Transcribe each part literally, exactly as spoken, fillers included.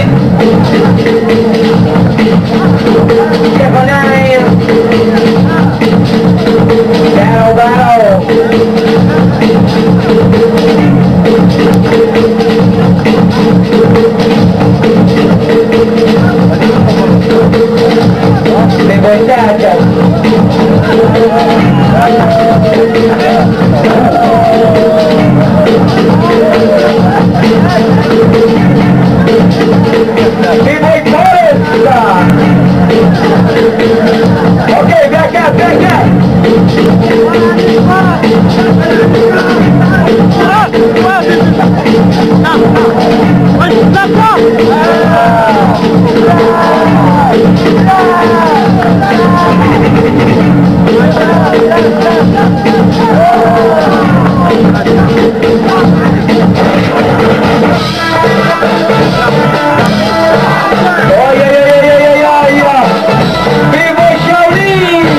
Battle, battle. Mi muchacha. Mi muchacha. Okay, back up, back up. Oh, yeah, yeah, yeah, yeah, yeah, yeah. Viva Shaolin!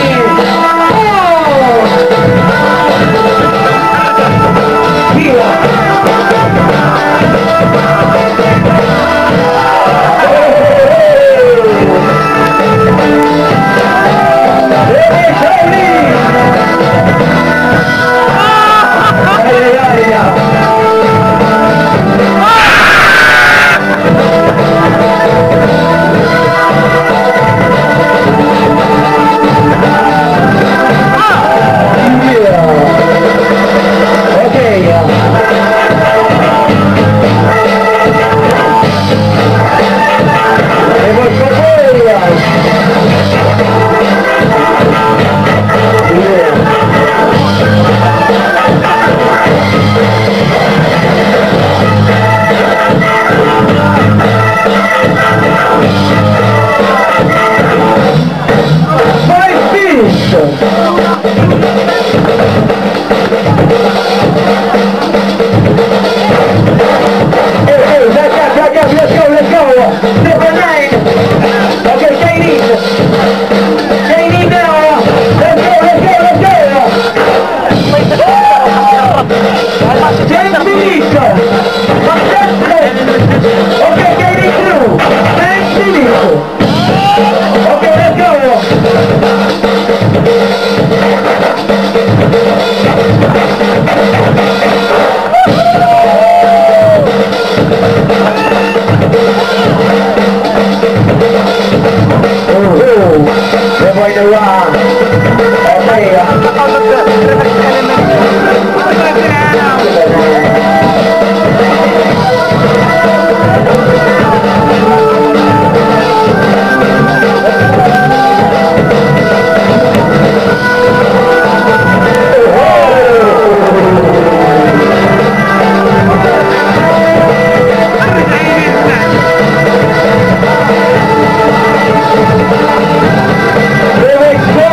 Remix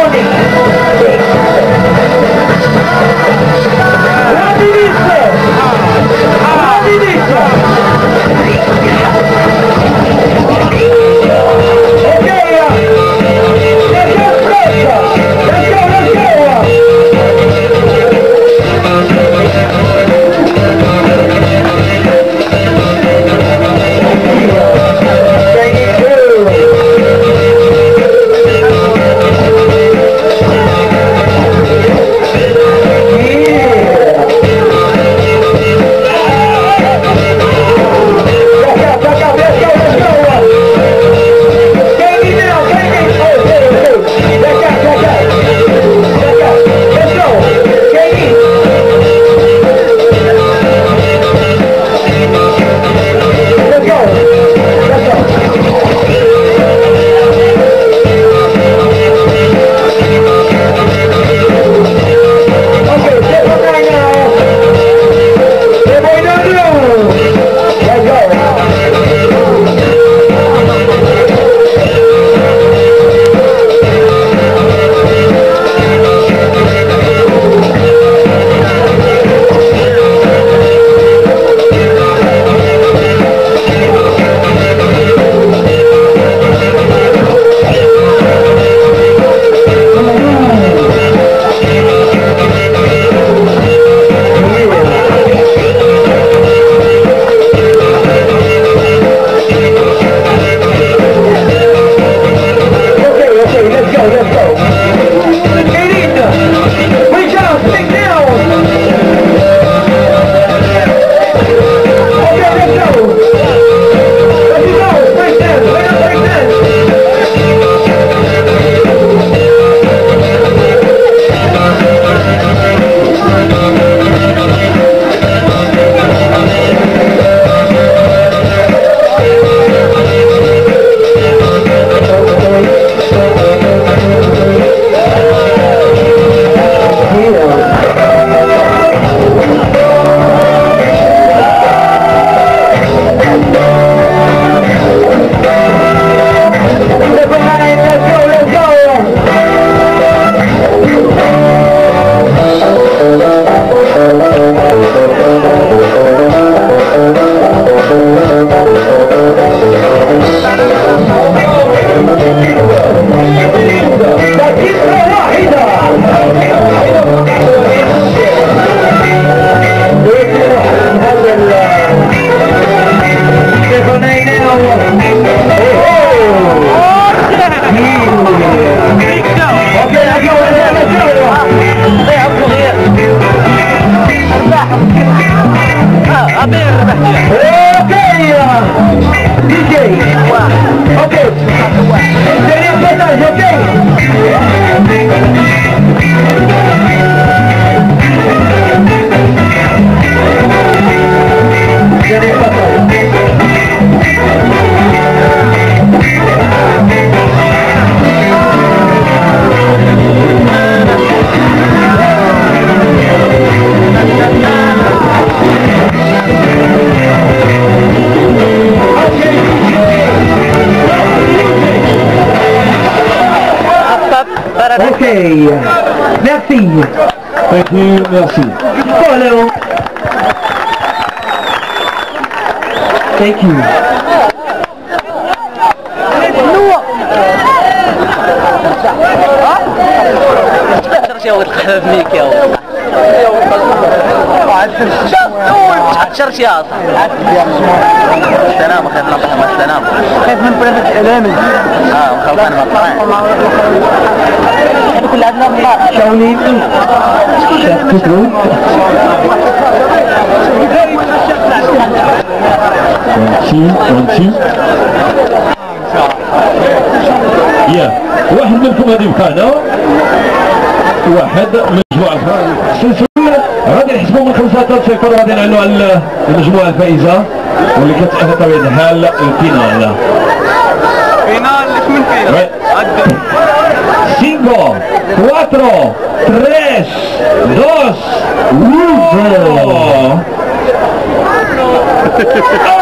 دي جي اوكي سريع بطل اوكي سريع بطل Okay, merci. Thank you, merci. Follow. Thank you. شرش يا السلام خير الله مع السلامة كيف من برنس إعلامي؟ اه مخلصان مطلعين كل عدنا بالله شاولي شاكترو ونشي ونشي يا واحد منكم غادي يبقى واحد من مجموعة سلسلة غادي نحسبوا من خمسة حتى صفر وغادي نعلنوا على المجموعة الفائزة واللي كتأهل بطبيعة الحال الفينال. فينال شمن فيه؟ cinco, cuatro, tres, dos, uno.